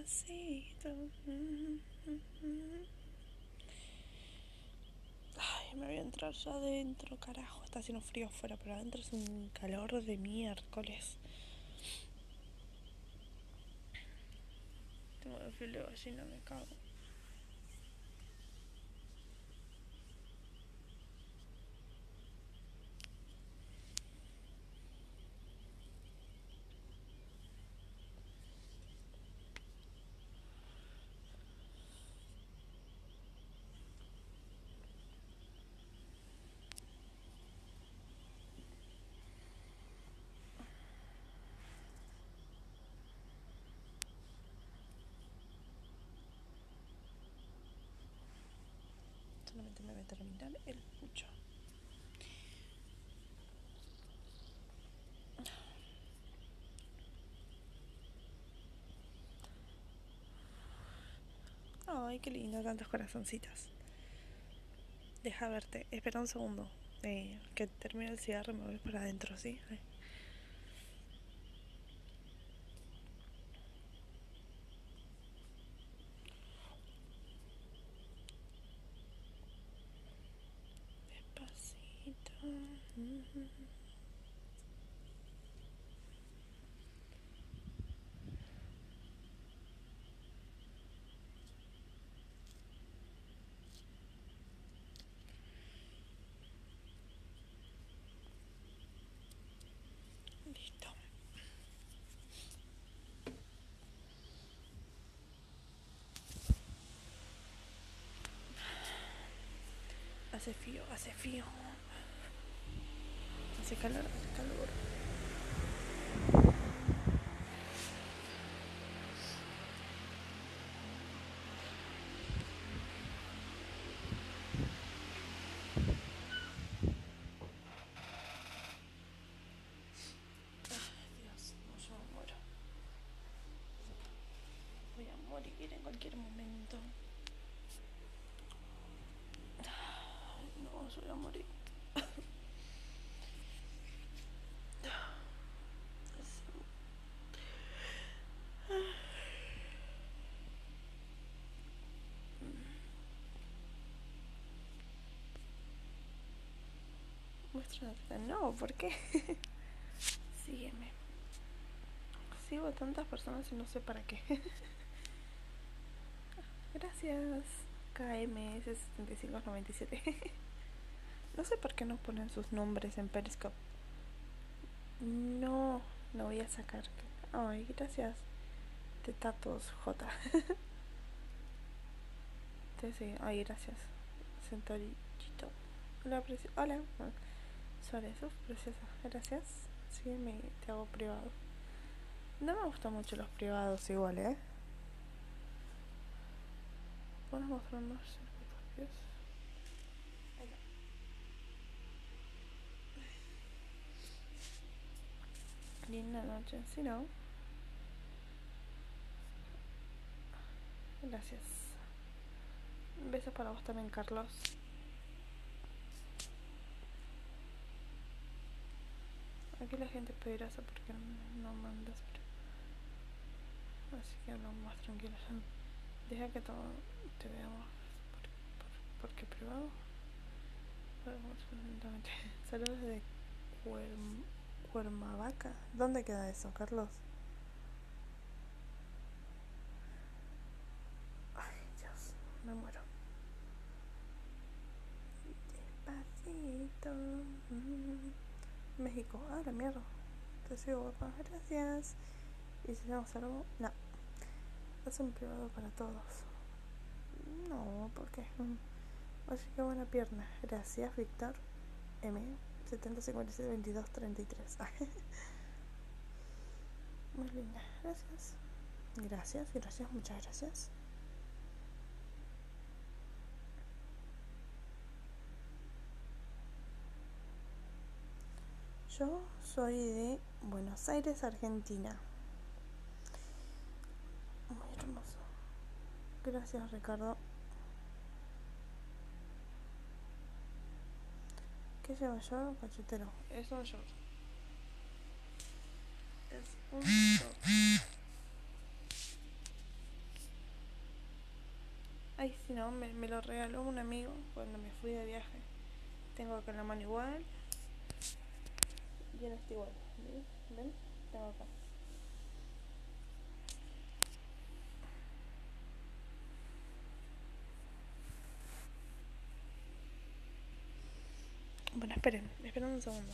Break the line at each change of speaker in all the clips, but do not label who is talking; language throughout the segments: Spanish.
Despacito. Ay, me voy a entrar ya adentro, carajo. Está haciendo frío afuera, pero adentro es un calor de miércoles. Tengo el filo de gallina, me cago. Solamente me voy a terminar el pucho. Ay, qué lindo, tantos corazoncitos. Deja verte, espera un segundo. Que termine el cigarro y me voy para adentro, ¿sí? Ay. Despacito. Listo. Hace frío, hace frío. Hace calor, hace calor. Dios, no, yo me muero. Voy a morir en cualquier momento. No, yo voy a morir. Muestra no, ¿por qué? Sígueme. Sigo a tantas personas y no sé para qué. Gracias. KM7597. No sé por qué no ponen sus nombres en Periscope. No, no voy a sacar. Ay, gracias. Tetatos J. Sí, ay, gracias. Centorillito. Hola, hola. Sobre eso, preciosa. Gracias. Sígueme, te hago privado. No me gustan mucho los privados igual, ¿eh? ¿Puedes mostrar más circuitos? Ahí está. Linda noche, si no. Gracias. Besos para vos también, Carlos. Aquí la gente es peligrosa porque no mandas. Así que hablamos más tranquilos. Deja que todo te veamos. ¿Por qué privado? Saludos de Cuernavaca. ¿Dónde queda eso, Carlos? Ay, Dios, me muero. Despacito. México. Ah, la mierda. Te sigo, guapa. Gracias. ¿Y si tenemos algo? No. Es un privado para todos. No, ¿por qué? Así que buena pierna. Gracias, Víctor. M. 70572233. Muy linda. Gracias. Gracias, gracias, muchas gracias. Yo soy de Buenos Aires, Argentina. Muy hermoso. Gracias, Ricardo. ¿Qué lleva yo? Cachetero. Es un short. Es un short. Ay, si no, me lo regaló un amigo cuando me fui de viaje. Tengo acá en la mano igual. Y en este igual. ¿Ven? Tengo acá. Bueno, esperen un segundo.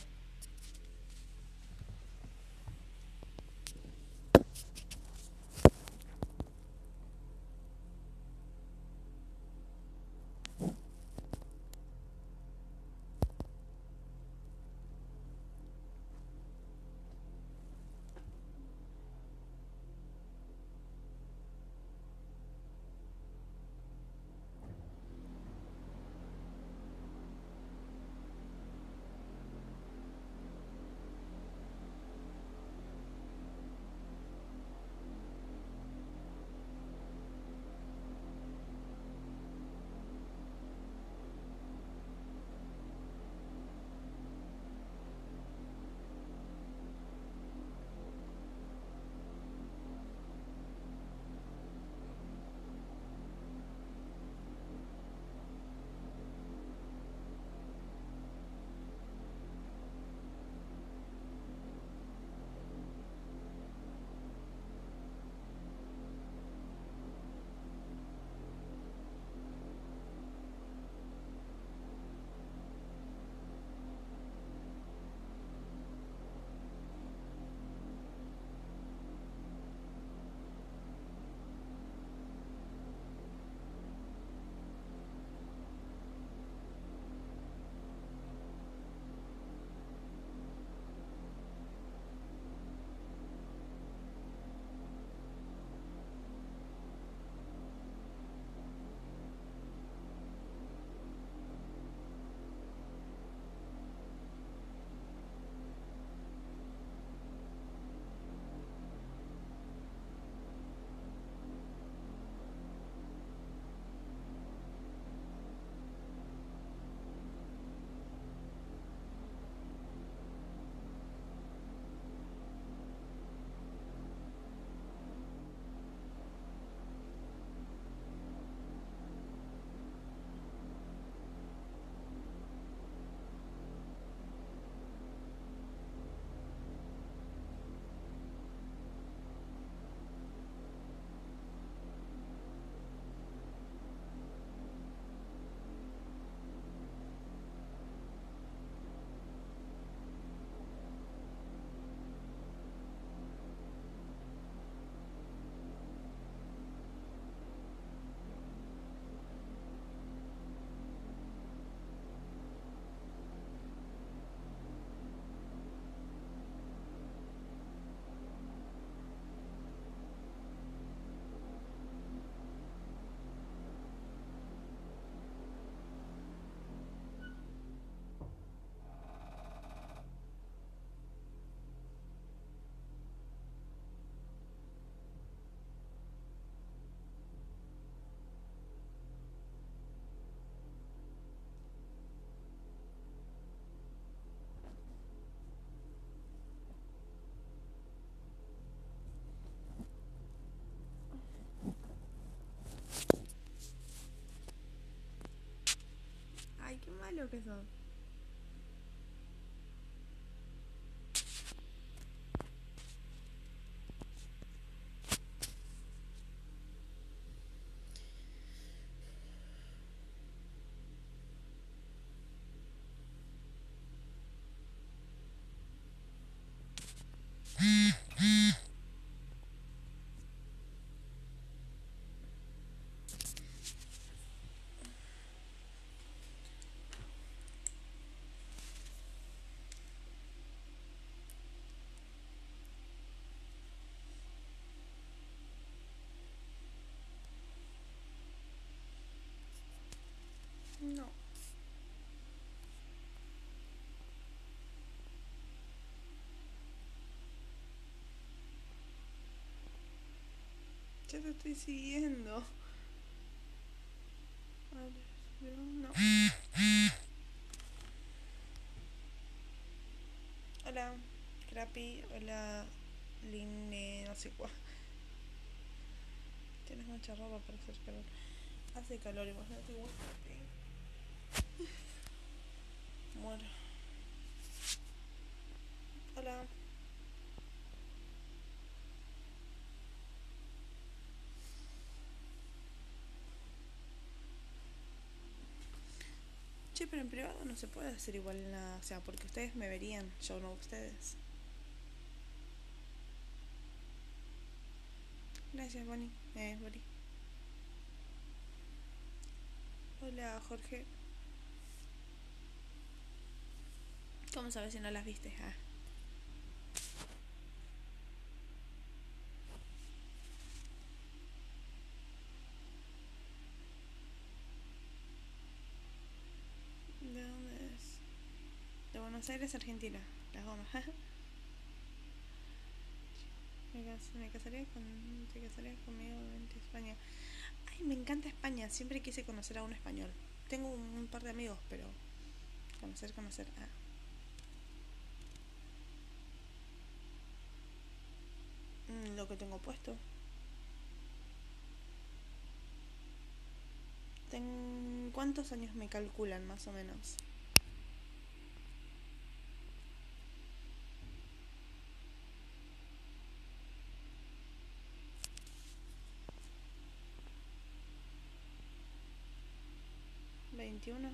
Ay, qué malo que son. No. Ya te estoy siguiendo. Vale, pero no. Hola, Crappy. Hola, Line, no sé cuál. Tienes mucha ropa para hacer calor. Hace calor, imagínate vos. Muero. Hola. Che, pero en privado no se puede hacer igual nada. O sea, porque ustedes me verían, yo no ustedes. Gracias, Bonnie. Bonnie. Hola, Jorge. ¿Cómo sabes si no las viste? Ah. ¿De dónde es? De Buenos Aires, Argentina. Las gomas. Me casaría con... Te casarías conmigo, vente a España. Ay, me encanta España. Siempre quise conocer a un español. Tengo un par de amigos, pero... Conocer. Ah. Lo que tengo puesto. ¿Cuántos años me calculan, más o menos? ¿21?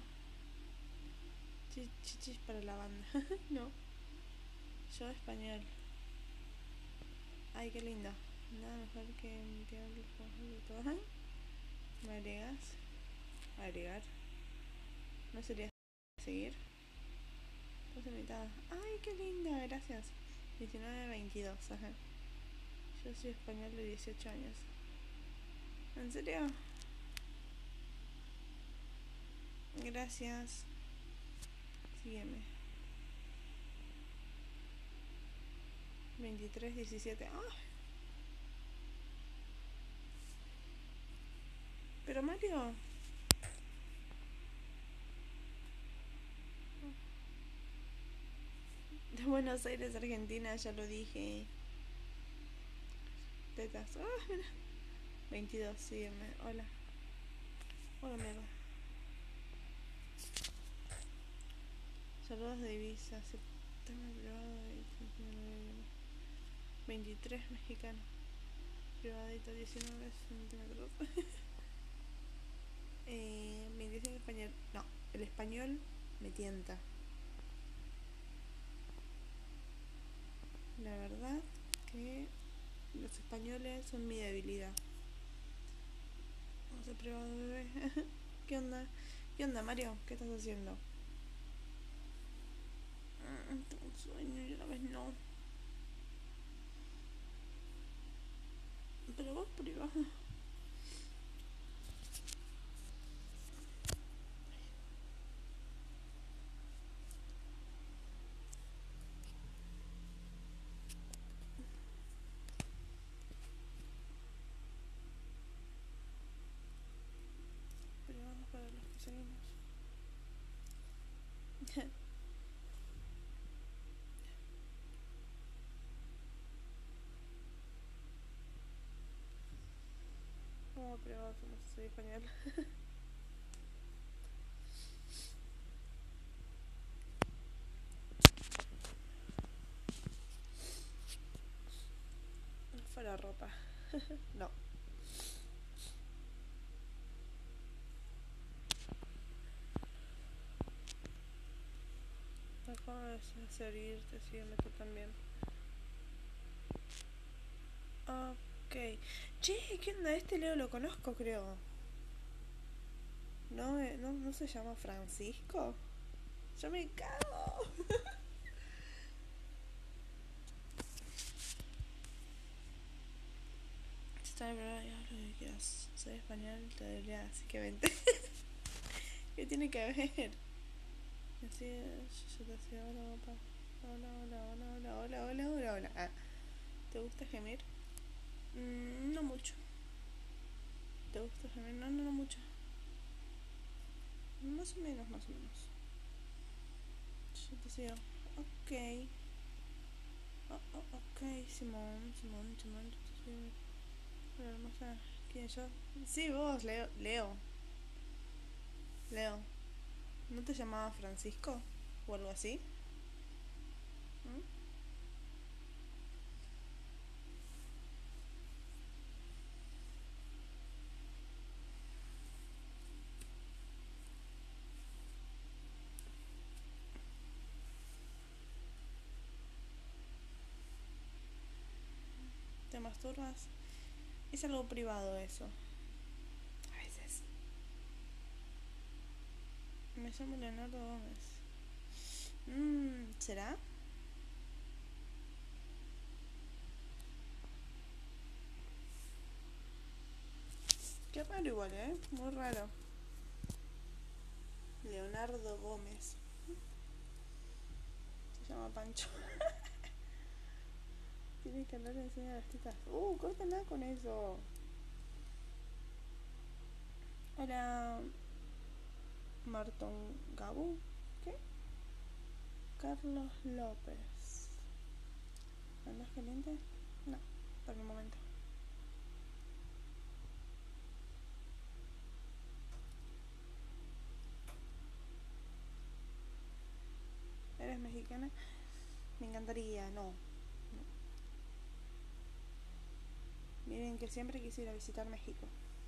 Chichis para la banda. No. Yo español. Ay, qué lindo. Nada mejor que enviar los juegos de todo. ¿Me agregas? Agregar. ¿No sería seguir? Estás invitada. Ay, qué linda, gracias. 19-22, ajá. Yo soy español de 18 años. ¿En serio? Gracias. Sígueme. 23-17. ¡Ah! Pero Mario. De Buenos Aires, Argentina, ya lo dije. Tetas. ¡Ah, mira! 22, sígueme. Hola. Hola, mierda. Saludos de Ibiza. Septiembre privado de 23 mexicano. Privadito 19 centímetros. 25 español. No, el español me tienta. La verdad que los españoles son mi debilidad. Vamos a privado, bebé. ¿Qué onda? ¿Qué onda, Mario? ¿Qué estás haciendo? Tengo un sueño y a la vez no. Pero vos privado. Privado para los que seguimos. Como privado, no soy español. Fuera ropa. No. Acabo de seguirte, sígueme tú también. Ok. Che, ¿qué onda? Este Leo lo conozco, creo. No se llama Francisco. Yo me cago. Está bien, ya lo que quieras. Soy español, te diría, así que vente. ¿Qué tiene que ver? Así es, yo te hacía hola, papá. Hola. Ah, ¿te gusta gemir? No mucho. ¿Te gusta gemir? No mucho. Más o menos. Yo te sigo. Ok. Ok, Simón, yo te sigo. Hola, hermosa. ¿Quién yo? Sí, vos, Leo. Leo, ¿no te llamaba Francisco? ¿O algo así? ¿Mm? ¿Te masturbas? Es algo privado eso. A veces. Me llamo Leonardo Gómez. ¿Será? Qué raro igual, ¿eh? Muy raro. Leonardo Gómez. Se llama Pancho. Tiene que andar enseñar las tetas. Córtala con eso. Hola, Marton Gabu. ¿Qué? Carlos López. ¿Andas caliente? No, por el momento. ¿Eres mexicana? Me encantaría, no. Miren que siempre quisiera visitar México.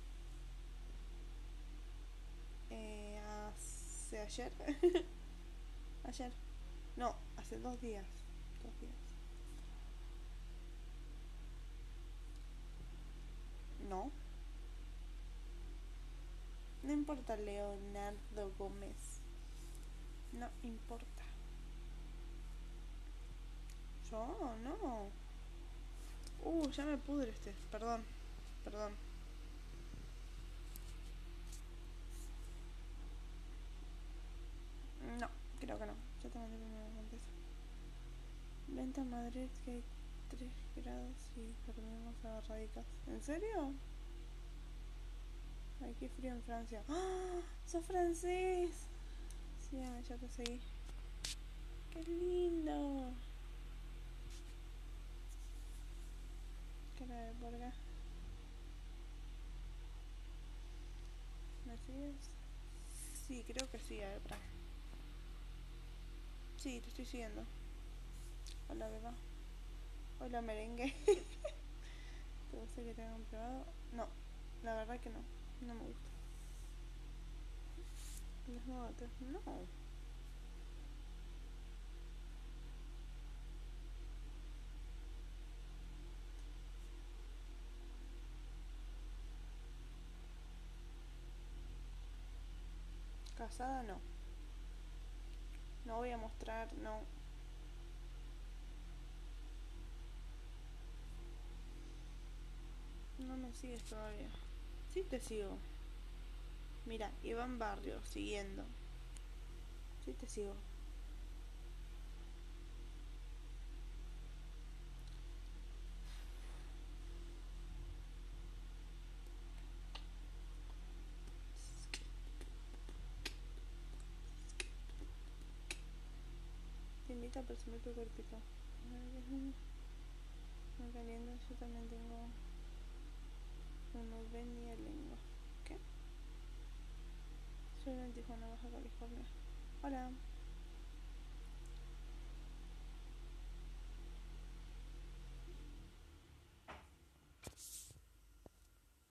Hace ayer. Ayer. No, hace 2 días. 2 días. No. No importa Leonardo Gómez. No importa. Yo no. Ya me pudre este. Perdón. Perdón. No, creo que no. Ya te mandé primero antes. Vente a Madrid que hay 3 grados y dormimos agarraditas. ¿En serio? Ay, qué frío en Francia. ¡Ah! ¡Sos francés! Sí, ya te seguí. ¡Qué lindo! Cara de porga. ¿Me sigues? Sí, creo que sí, a ver, para. Sí, te estoy siguiendo. Hola, beba. Hola, merengue. ¿Te gusta que tenga un privado? No, la verdad que no. No me gusta. Desnúdate. No. Casada no. No voy a mostrar, no. No me sigues todavía. Sí te sigo. Mira, Iván Barrio, siguiendo. Sí te sigo. Te invito a presumir tu cuerpito. Me calienta, yo también tengo uno ven y lengua. ¿Qué? Soy de Tijuana, Baja California. Hola.